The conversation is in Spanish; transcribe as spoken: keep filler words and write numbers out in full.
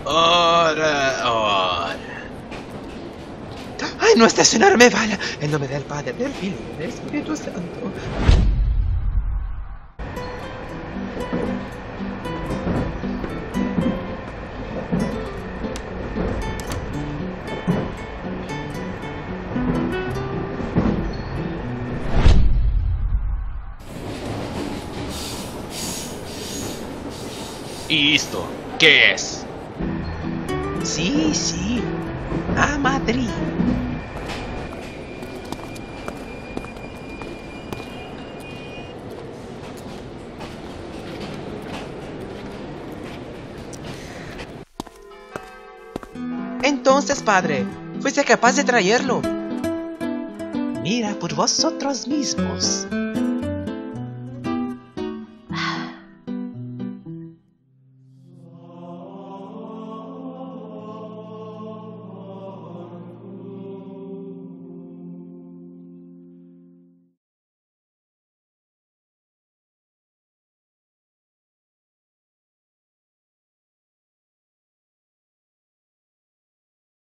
Ahora, ahora. ¡Ay, no estacionarme! Vaya, en nombre del Padre, del Hijo y del Espíritu Santo. ¿Y esto qué es? Sí, sí, a Madrid. Entonces, padre, ¿fuiste capaz de traerlo? Mira por vosotros mismos.